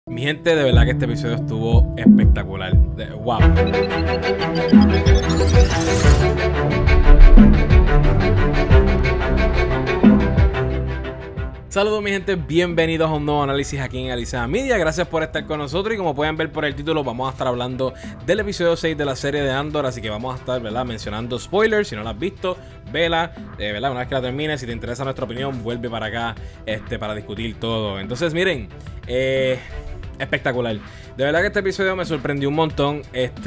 Mi gente, de verdad que este episodio estuvo espectacular. Wow. Saludos mi gente, bienvenidos a un nuevo análisis aquí en Alizada Media. Gracias por estar con nosotros y como pueden ver por el título vamos a estar hablando del episodio 6 de la serie de Andor. Así que vamos a estar, ¿verdad?, mencionando spoilers. Si no la has visto, vela, ¿verdad? Una vez que la termines, si te interesa nuestra opinión, vuelve para acá para discutir todo. Entonces miren, espectacular. De verdad que este episodio me sorprendió un montón.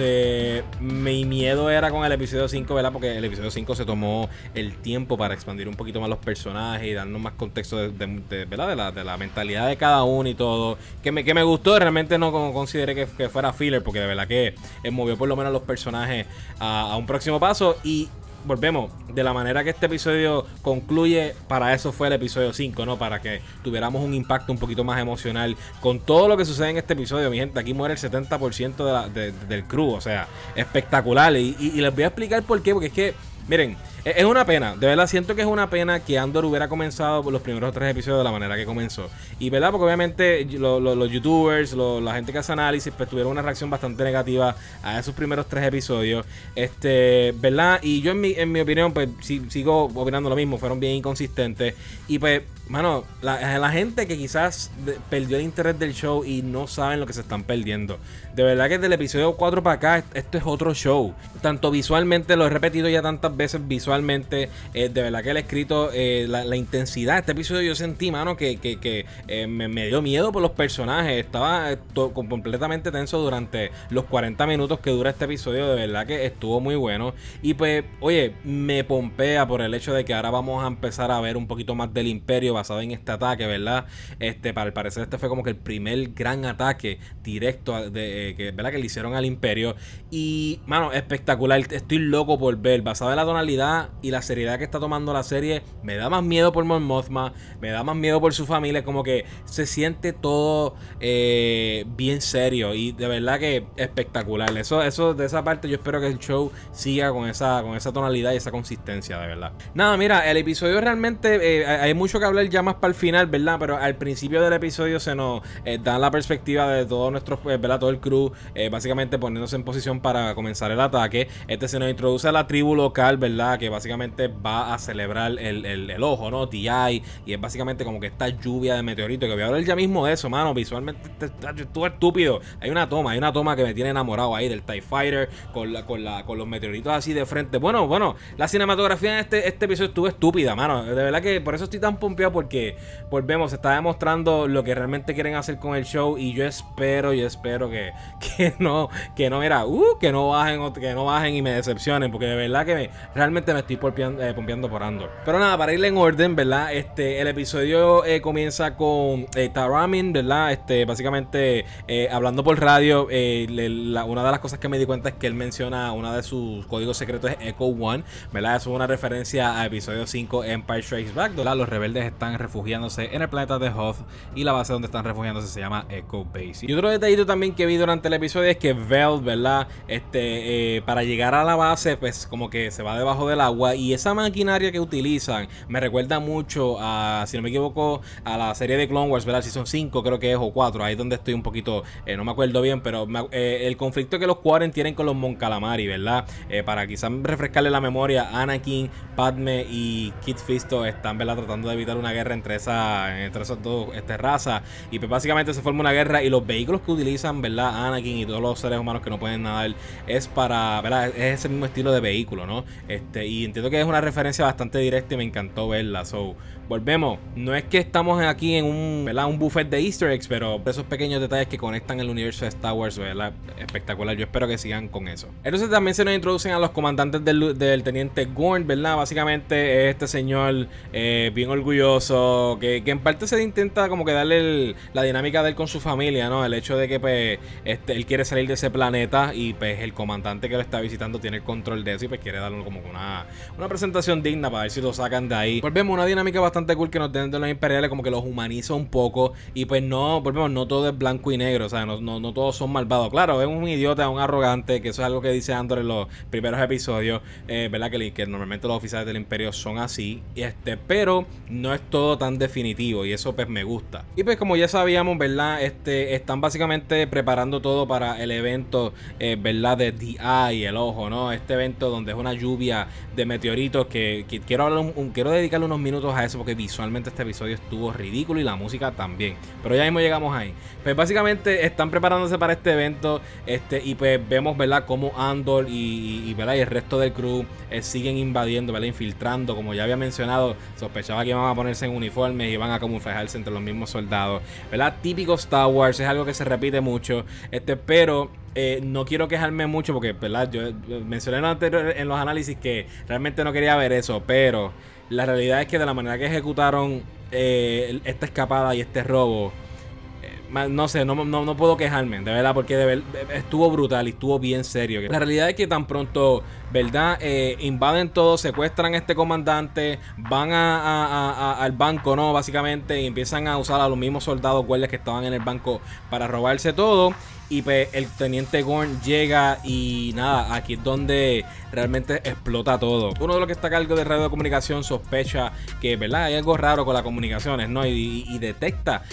Mi miedo era con el episodio 5, ¿verdad? Porque el episodio 5 se tomó el tiempo para expandir un poquito más los personajes y darnos más contexto ¿verdad? de la mentalidad de cada uno y todo. Que me gustó, realmente no consideré que fuera filler, porque de verdad que movió por lo menos los personajes a un próximo paso. Y volvemos, de la manera que este episodio concluye, para eso fue el episodio 5, ¿no? Para que tuviéramos un impacto un poquito más emocional con todo lo que sucede en este episodio. Mi gente, aquí muere el 70% del crew, o sea, espectacular. Y les voy a explicar por qué, porque es que, miren, es una pena, de verdad siento que es una pena que Andor hubiera comenzado por los primeros 3 episodios de la manera que comenzó. Y verdad, porque obviamente los youtubers, la gente que hace análisis, pues tuvieron una reacción bastante negativa a esos primeros 3 episodios. ¿Verdad? Y yo en mi opinión, pues sigo opinando lo mismo, fueron bien inconsistentes. Y pues, mano, la gente que quizás perdió el interés del show y no saben lo que se están perdiendo. De verdad que desde el episodio 4 para acá, esto es otro show. Tanto visualmente, lo he repetido ya tantas veces visualmente, de verdad que el escrito, la intensidad. Este episodio yo sentí, mano, que me dio miedo por los personajes. Estaba completamente tenso durante los 40 minutos que dura este episodio. De verdad que estuvo muy bueno. Y pues, oye, me pompea por el hecho de que ahora vamos a empezar a ver un poquito más del Imperio basado en este ataque, ¿verdad? Para el parecer este fue como que el primer gran ataque directo ¿verdad?, que le hicieron al Imperio. Y, mano, espectacular. Estoy loco por ver, basado en la tonalidad y la seriedad que está tomando la serie. Me da más miedo por Mon Mothma, me da más miedo por su familia. Como que se siente todo bien serio y de verdad que espectacular. Eso de esa parte yo espero que el show siga con esa tonalidad y esa consistencia, de verdad. Nada, mira, el episodio realmente hay mucho que hablar ya más para el final, ¿verdad? Pero al principio del episodio se nos da la perspectiva de todos nuestros, ¿verdad?, todo el crew, básicamente poniéndose en posición para comenzar el ataque. Se nos introduce a la tribu local, ¿verdad?, que básicamente va a celebrar el ojo, ¿no? TI, y es básicamente como que esta lluvia de meteoritos, que voy a hablar ya mismo de eso, mano. Visualmente estuvo estúpido. Hay una toma que me tiene enamorado ahí del TIE Fighter con los meteoritos así de frente. Bueno, la cinematografía en este episodio estuvo estúpida, mano. De verdad que por eso estoy tan pompeado, porque volvemos, se está demostrando lo que realmente quieren hacer con el show. Y yo espero que no, mira, que no bajen y me decepcionen, porque de verdad que realmente me estoy pompeando por Andor. Pero nada, para irle en orden, ¿verdad? El episodio comienza con Taramin, ¿verdad? Básicamente hablando por radio. Una de las cosas que me di cuenta es que él menciona uno de sus códigos secretos es Echo One, ¿verdad? Eso es una referencia a episodio 5 Empire Strikes Back, ¿verdad? Los rebeldes están refugiándose en el planeta de Hoth y la base donde están refugiándose se llama Echo Base. Y otro detallito también que vi durante el episodio es que Vel, ¿verdad? Para llegar a la base, pues como que se va debajo del agua, y esa maquinaria que utilizan me recuerda mucho a, si no me equivoco, a la serie de Clone Wars, ¿verdad? Season 5 creo que es, o 4, ahí es donde estoy un poquito, no me acuerdo bien, pero el conflicto que los Quarren tienen con los Mon Calamari, ¿verdad? Para quizás refrescarle la memoria, Anakin, Padme y Kit Fisto están, ¿verdad?, tratando de evitar una guerra entre esas dos razas, y pues básicamente se forma una guerra, y los vehículos que utilizan, ¿verdad?, Anakin y todos los seres humanos que no pueden nadar, es para, ¿verdad?, es ese mismo estilo de vehículo, ¿no? Y entiendo que es una referencia bastante directa y me encantó verla. So, volvemos, no es que estamos aquí en un buffet de easter eggs, pero esos pequeños detalles que conectan el universo de Star Wars, ¿verdad?, espectacular. Yo espero que sigan con eso. Entonces también se nos introducen a los comandantes del teniente Gorn, ¿verdad? Básicamente este señor bien orgulloso, que en parte se intenta como que darle la dinámica de él con su familia, ¿no? El hecho de que pues él quiere salir de ese planeta y pues el comandante que lo está visitando tiene el control de eso y pues quiere darle como una presentación digna para ver si lo sacan de ahí. Volvemos, una dinámica bastante cool que nos den de los imperiales, como que los humaniza un poco. Y pues no, volvemos, no todo es blanco y negro, o sea, no todos son malvados. Claro, es un idiota, un arrogante, que eso es algo que dice Andor en los primeros episodios, ¿verdad? Que normalmente los oficiales del imperio son así, pero no es todo tan definitivo y eso pues me gusta. Y pues como ya sabíamos, ¿verdad? Están básicamente preparando todo para el evento, ¿verdad? De The Eye, el ojo, ¿no? Este evento donde es una lluvia de meteoritos que quiero dedicarle unos minutos a eso porque visualmente este episodio estuvo ridículo y la música también. Pero ya mismo llegamos ahí. Pues básicamente están preparándose para este evento, y pues vemos, ¿verdad? Cómo Andor ¿verdad? Y el resto del crew siguen invadiendo, ¿verdad? Infiltrando, como ya había mencionado, sospechaba que iban a ponerse en uniformes y iban a camuflajarse entre los mismos soldados, ¿verdad? Típico Star Wars, es algo que se repite mucho, pero no quiero quejarme mucho porque, ¿verdad? Yo mencioné en los análisis que realmente no quería ver eso, pero la realidad es que de la manera que ejecutaron esta escapada y este robo, no sé, no puedo quejarme, de verdad, porque estuvo brutal y estuvo bien serio. La realidad es que tan pronto, ¿verdad? Invaden todo, secuestran a este comandante, van al banco, ¿no? Básicamente, y empiezan a usar a los mismos soldados guardias que estaban en el banco para robarse todo. Y pues el teniente Gorn llega y nada, aquí es donde realmente explota todo. Uno de los que está a cargo de radio de comunicación sospecha que, ¿verdad? Hay algo raro con las comunicaciones, ¿no? Y detecta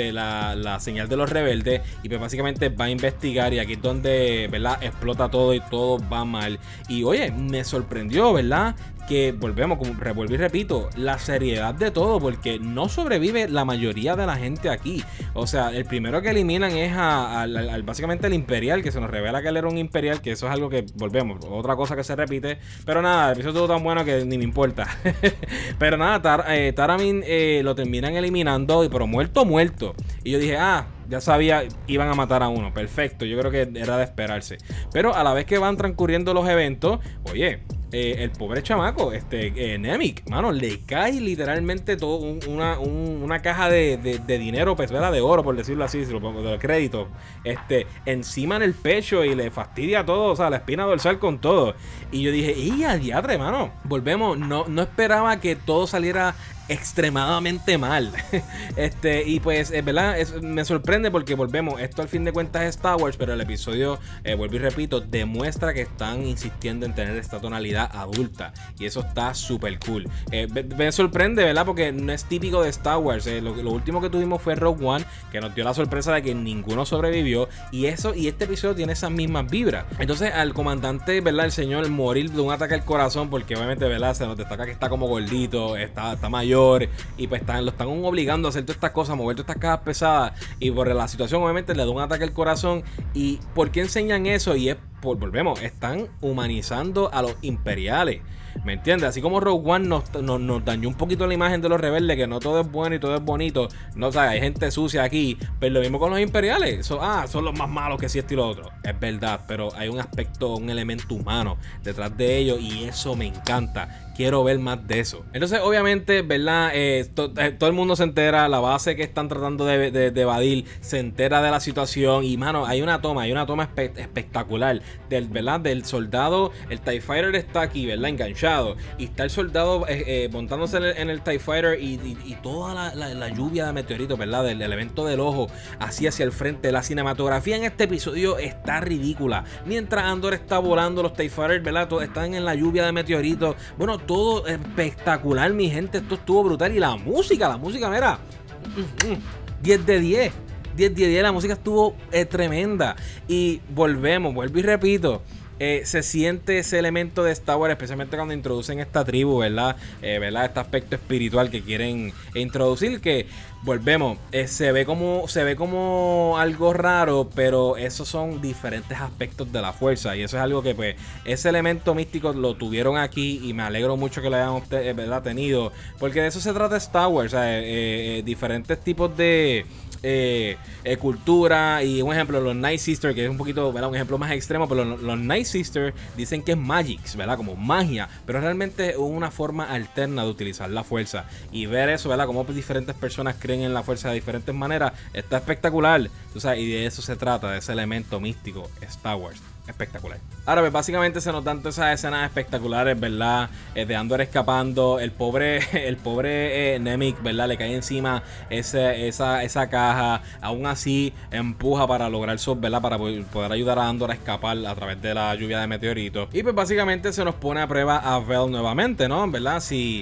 la señal de los rebeldes y pues básicamente va a investigar y aquí es donde, ¿verdad? Explota todo y todo va mal. Y oye, me sorprendió, ¿verdad? Que volvemos, como vuelvo y repito, la seriedad de todo, porque no sobrevive la mayoría de la gente aquí. O sea, el primero que eliminan es básicamente el imperial, que se nos revela que él era un imperial, que eso es algo que volvemos, otra cosa que se repite. Pero nada, el episodio estuvo tan bueno que ni me importa. Pero nada, Taramyn lo terminan eliminando, pero muerto. Y yo dije, ya sabía, iban a matar a uno. Perfecto, yo creo que era de esperarse. Pero a la vez que van transcurriendo los eventos, oye, el pobre chamaco, Nemik, mano, le cae literalmente todo una caja de dinero, pues, ¿verdad? De oro, por decirlo así, si lo pongo de crédito, encima en el pecho y le fastidia todo, o sea, la espina dorsal con todo. Y yo dije, ¡ya, diadre, mano! Volvemos, no esperaba que todo saliera extremadamente mal. Y pues, ¿verdad? Me sorprende porque volvemos, esto al fin de cuentas es Star Wars, pero el episodio, vuelvo y repito, demuestra que están insistiendo en tener esta tonalidad adulta y eso está súper cool. Me sorprende, ¿verdad? Porque no es típico de Star Wars. Lo último que tuvimos fue Rogue One, que nos dio la sorpresa de que ninguno sobrevivió y este episodio tiene esas mismas vibras. Entonces al comandante, ¿verdad? El señor morir de un ataque al corazón, porque obviamente, ¿verdad? Se nos destaca que está como gordito, está mayor. Y pues lo están obligando a hacer todas estas cosas, a mover todas estas cajas pesadas. Y por la situación, obviamente, le da un ataque al corazón. ¿Y por qué enseñan eso? Y es volvemos, están humanizando a los imperiales. ¿Me entiendes? Así como Rogue One nos dañó un poquito la imagen de los rebeldes, que no todo es bueno y todo es bonito. No, o sea, hay gente sucia aquí. Pero lo mismo con los imperiales. Son los más malos que si esto y lo otro. Es verdad, pero hay un aspecto, un elemento humano detrás de ellos y eso me encanta. Quiero ver más de eso. Entonces, obviamente, ¿verdad? Todo el mundo se entera. La base que están tratando de evadir se entera de la situación. Y, mano, hay una toma espectacular ¿verdad? Del soldado. El TIE Fighter está aquí, ¿verdad? Enganchado. Y está el soldado montándose en el TIE Fighter y toda la lluvia de meteoritos, ¿verdad? Del evento del ojo así hacia el frente. La cinematografía en este episodio está ridícula. Mientras Andor está volando, los TIE Fighters, ¿verdad? Todos están en la lluvia de meteoritos. Bueno, todo espectacular, mi gente. Esto estuvo brutal. Y la música, mira, 10 de 10. 10 de 10, la música estuvo tremenda. Y vuelvo y repito, se siente ese elemento de Star Wars, especialmente cuando introducen esta tribu, ¿verdad? Este aspecto espiritual que quieren introducir, que volvemos, se ve como algo raro, pero esos son diferentes aspectos de la fuerza y eso es algo que pues ese elemento místico lo tuvieron aquí y me alegro mucho que lo hayan ¿verdad? Tenido, porque de eso se trata Star Wars, diferentes tipos de cultura. Y un ejemplo, los Night Sisters, que es un poquito, ¿verdad? Un ejemplo más extremo, pero los Night Sisters dicen que es magics, ¿verdad? Como magia, pero realmente es una forma alterna de utilizar la fuerza y ver eso, ¿verdad? Como diferentes personas creen en la fuerza de diferentes maneras, está espectacular, tú sabes, y de eso se trata, de ese elemento místico Star Wars. espectacular. Ahora, pues básicamente se nos dan todas esas escenas espectaculares, ¿verdad? De Andor escapando, el pobre Nemik, ¿verdad? Le cae encima esa caja, aún así empuja para lograr ¿verdad? Para poder ayudar a Andor a escapar a través de la lluvia de meteoritos. Y pues básicamente se nos pone a prueba a Vel nuevamente, ¿no? ¿Verdad? Si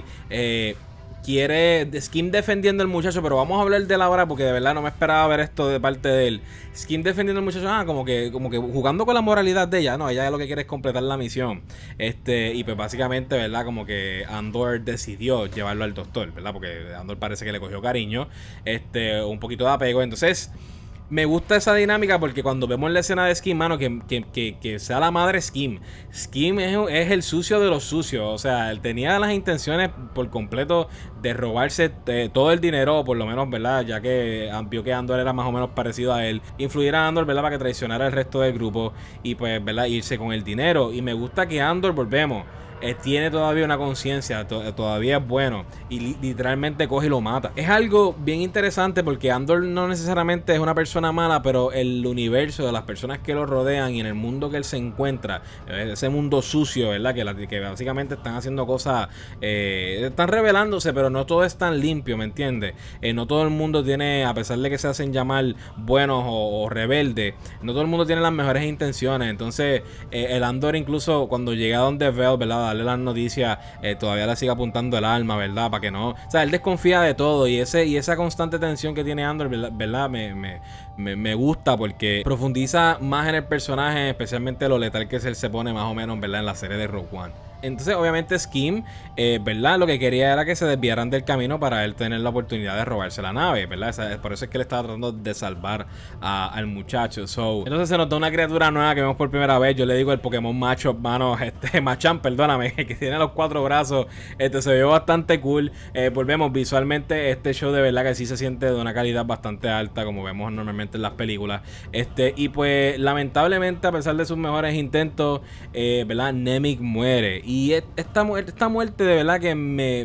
quiere Skim defendiendo al muchacho, pero vamos a hablar de él ahora porque de verdad no me esperaba ver esto de parte de él. Skim defendiendo al muchacho, como que jugando con la moralidad de ella, no, ella lo que quiere es completar la misión. Y pues básicamente, ¿verdad? Como que Andor decidió llevarlo al doctor, ¿verdad? Porque Andor parece que le cogió cariño, un poquito de apego. Entonces, me gusta esa dinámica porque cuando vemos la escena de Skim, mano, que sea la madre Skim. Skim es el sucio de los sucios. O sea, él tenía las intenciones por completo de robarse todo el dinero, o por lo menos, ¿verdad? Ya que vio que Andor era más o menos parecido a él. Influir a Andor, ¿verdad? Para que traicionara al resto del grupo y pues, ¿verdad? Irse con el dinero. Y me gusta que Andor, volvemos, tiene todavía una conciencia, todavía es bueno y literalmente coge y lo mata. Es algo bien interesante porque Andor no necesariamente es una persona mala, pero el universo de las personas que lo rodean y en el mundo que él se encuentra, ese mundo sucio, ¿verdad? Que básicamente están haciendo cosas, están revelándose, pero no todo es tan limpio, ¿me entiendes? No todo el mundo tiene, a pesar de que se hacen llamar buenos o rebeldes, no todo el mundo tiene las mejores intenciones. Entonces el Andor, incluso cuando llega donde Vel, ¿verdad? Darle las noticias, todavía le sigue apuntando el arma, ¿verdad? Para que no, o sea, él desconfía de todo y esa constante tensión que tiene Andor, ¿verdad? Me gusta porque profundiza más en el personaje, especialmente lo letal que él se pone más o menos, ¿verdad? En la serie de Rogue One. Entonces, obviamente, Skim, ¿verdad? Lo que quería era que se desviaran del camino para él tener la oportunidad de robarse la nave, ¿verdad? Por eso es que él estaba tratando de salvar al muchacho. Entonces se nos da una criatura nueva que vemos por primera vez. Yo le digo el Pokémon Macho, mano, Machamp, perdóname, que tiene los 4 brazos. Se ve bastante cool. Volvemos visualmente, este show de verdad que sí se siente de una calidad bastante alta, como vemos normalmente en las películas. Y pues, lamentablemente, a pesar de sus mejores intentos, ¿verdad? Nemik muere. Y esta muerte de verdad que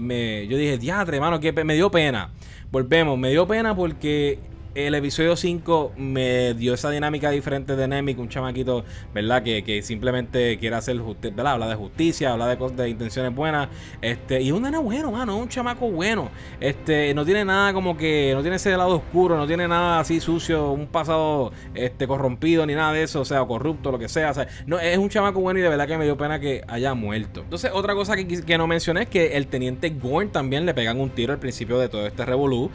yo dije, diatre, mano, que me dio pena. Volvemos, me dio pena porque el episodio 5 me dio esa dinámica diferente de Nemik, un chamaquito, ¿verdad? Que simplemente quiere hacer justicia, ¿verdad? Habla de justicia, habla de intenciones buenas. Y es un nene bueno, mano, un chamaco bueno. No tiene nada como que, no tiene ese lado oscuro, no tiene nada así sucio, un pasado corrompido, ni nada de eso, o sea, corrupto, lo que sea. O sea, no, es un chamaco bueno y de verdad que me dio pena que haya muerto. Entonces, otra cosa que no mencioné es que el teniente Gorn también le pegan un tiro al principio de todo este revolú.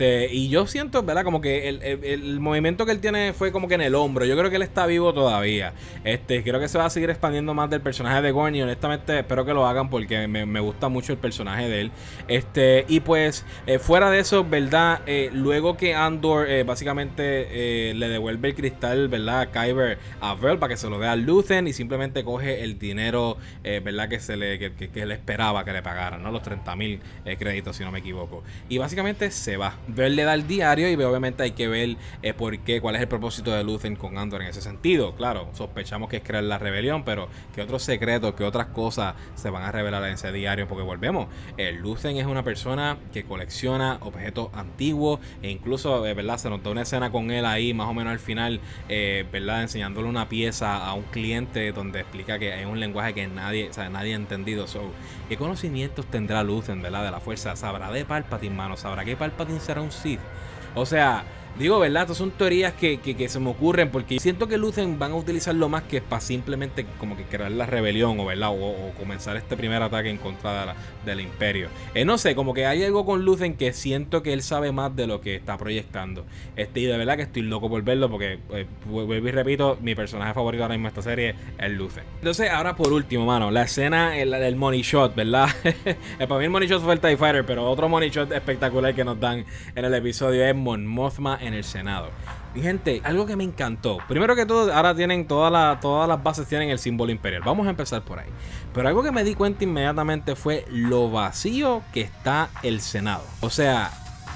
Y yo siento, ¿verdad? Como que el movimiento que él tiene fue como que en el hombro. Yo creo que él está vivo todavía. Creo que se va a seguir expandiendo más del personaje de Gorn y honestamente espero que lo hagan porque me gusta mucho el personaje de él. Y pues fuera de eso, ¿verdad? Luego que Andor básicamente le devuelve el cristal, ¿verdad? A Kyber a Vel para que se lo dé a Luthen y simplemente coge el dinero, ¿verdad? Que él esperaba que le pagaran, ¿no? Los 30,000 créditos, si no me equivoco. Y básicamente se va. Vel le da el diario y obviamente hay que ver cuál es el propósito de Luthen con Andor en ese sentido. Claro, sospechamos que es crear la rebelión, pero ¿qué otros secretos, qué otras cosas se van a revelar en ese diario? Porque volvemos, Luthen es una persona que colecciona objetos antiguos e incluso, ¿verdad? Se notó una escena con él ahí, más o menos al final, ¿verdad? Enseñándole una pieza a un cliente donde explica que hay un lenguaje que nadie ha entendido. ¿Qué conocimientos tendrá Luthen, ¿verdad? De la fuerza? ¿Sabrá de Palpatine, mano? ¿Sabrá que Palpatine será un Sith? O sea, digo, ¿verdad? Estas son teorías que se me ocurren porque siento que Luthen van a utilizarlo más que para simplemente como que crear la rebelión, ¿verdad? O comenzar este primer ataque en contra del imperio. No sé, como que hay algo con Luthen que siento que él sabe más de lo que está proyectando. Y de verdad que estoy loco por verlo porque, vuelvo y repito, mi personaje favorito ahora mismo de esta serie es Luthen. Entonces, ahora por último, mano, la escena, el money shot, ¿verdad? Para mí el money shot fue el TIE Fighter, pero otro money shot espectacular que nos dan en el episodio es Mon Mothma en el Senado. Y gente, algo que me encantó. Primero que todo, ahora tienen todas las bases tienen el símbolo imperial. Vamos a empezar por ahí. Pero algo que me di cuenta inmediatamente fue lo vacío que está el Senado. O sea,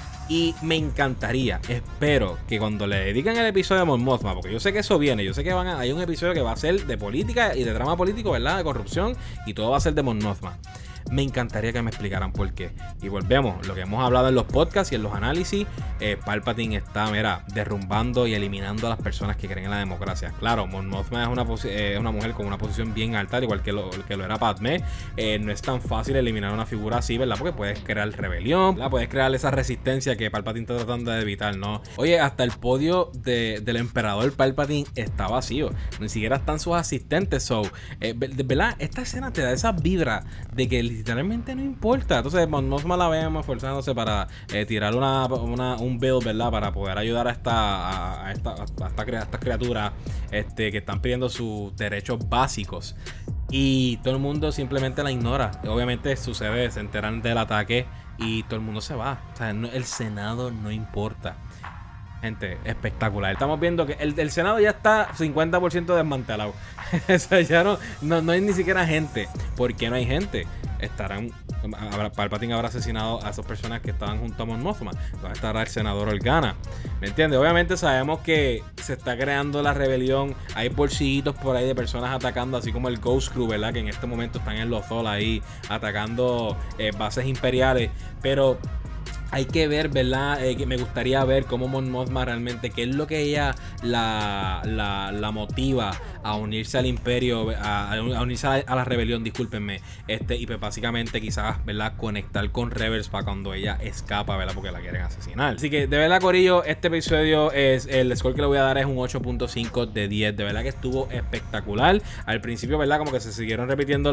y me encantaría, espero que cuando le dediquen el episodio de Mon Mothma, porque yo sé que eso viene, yo sé que hay un episodio que va a ser de política y de drama político, ¿verdad? De corrupción y todo va a ser de Mon Mothma. Me encantaría que me explicaran por qué. Y volvemos, lo que hemos hablado en los podcasts y en los análisis, Palpatine está, mira, derrumbando y eliminando a las personas que creen en la democracia. Claro, Mon Mothma es una mujer con una posición bien alta, al igual que lo era Padmé. No es tan fácil eliminar una figura así, ¿verdad? Porque puedes crear rebelión, ¿verdad? Puedes crear esa resistencia que Palpatine está tratando de evitar, ¿no? Oye, hasta el podio del emperador Palpatine está vacío. Ni siquiera están sus asistentes. So, ¿verdad? Esta escena te da esa vibra de que literalmente no importa. Entonces, Mon Mothma la vemos esforzándose para tirar un build, ¿verdad? Para poder ayudar a estas criaturas que están pidiendo sus derechos básicos. Y todo el mundo simplemente la ignora. Obviamente sucede, se enteran del ataque y todo el mundo se va. O sea, el Senado no importa. Gente, espectacular. Estamos viendo que el Senado ya está 50% desmantelado. O sea, ya no hay ni siquiera gente. ¿Por qué no hay gente? Palpatine habrá asesinado a esas personas que estaban junto a Mon Mothma. ¿Dónde estará el senador Organa? ¿Me entiendes? Obviamente sabemos que se está creando la rebelión. Hay bolsillitos por ahí de personas atacando, así como el Ghost Crew, ¿verdad? Que en este momento están en Lothal ahí atacando bases imperiales. Pero hay que ver, ¿verdad? Que me gustaría ver cómo Mon Mothma realmente, qué es lo que ella la motiva a unirse al imperio, a unirse a la rebelión, discúlpenme. Y pues básicamente quizás, ¿verdad? Conectar con Rebels para cuando ella escapa, ¿verdad? Porque la quieren asesinar. Así que de verdad, corillo, este episodio el score que le voy a dar es un 8.5 de 10. De verdad que estuvo espectacular. Al principio, ¿verdad? Como que se siguieron repitiendo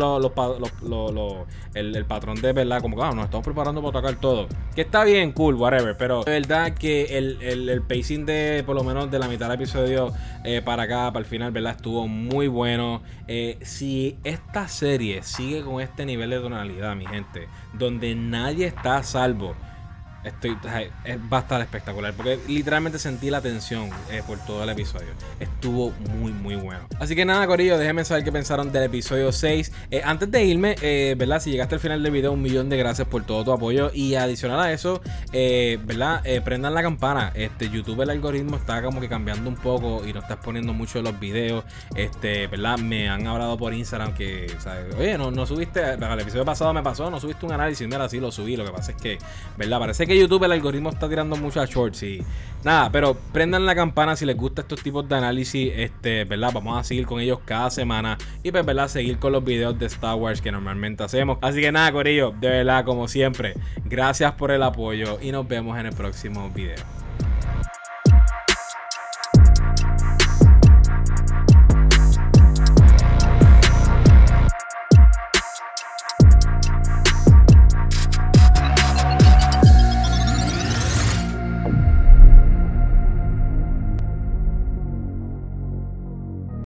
el patrón de, ¿verdad? Como que nos estamos preparando para atacar todo. Que está bien, cool, whatever. Pero de verdad que el pacing de por lo menos de la mitad del episodio para acá, para el final, ¿verdad? Estuvo muy bueno. Si esta serie sigue con este nivel de tonalidad, mi gente, donde nadie está a salvo, va a estar espectacular, porque literalmente sentí la tensión por todo el episodio. Estuvo muy muy bueno. Así que nada, corillo, déjenme saber qué pensaron del episodio 6. Antes de irme, ¿verdad? Si llegaste al final del video, 1.000.000 de gracias por todo tu apoyo. Y adicional a eso, ¿verdad? Prendan la campana. YouTube, el algoritmo está como que cambiando un poco y no estás poniendo mucho los videos. ¿Verdad? Me han hablado por Instagram que, ¿sabes? Oye, no subiste, el episodio pasado me pasó, no subiste un análisis. Mira, sí lo subí. Lo que pasa es que, ¿verdad? Parece que YouTube, el algoritmo está tirando muchas shorts y nada, pero prendan la campana si les gusta estos tipos de análisis, ¿verdad? Vamos a seguir con ellos cada semana y pues, ¿verdad? Seguir con los videos de Star Wars que normalmente hacemos. Así que nada, corillo, de verdad, como siempre, gracias por el apoyo y nos vemos en el próximo video.